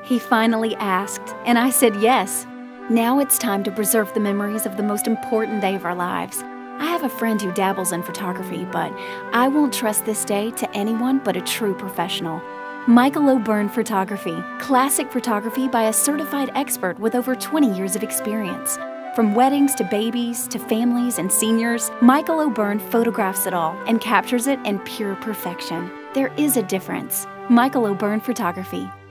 He finally asked, and I said yes. Now it's time to preserve the memories of the most important day of our lives. I have a friend who dabbles in photography, but I won't trust this day to anyone but a true professional. Michael O'Byrne Photography, classic photography by a certified expert with over 20 years of experience. From weddings to babies to families and seniors, Michael O'Byrne photographs it all and captures it in pure perfection. There is a difference. Michael O'Byrne Photography.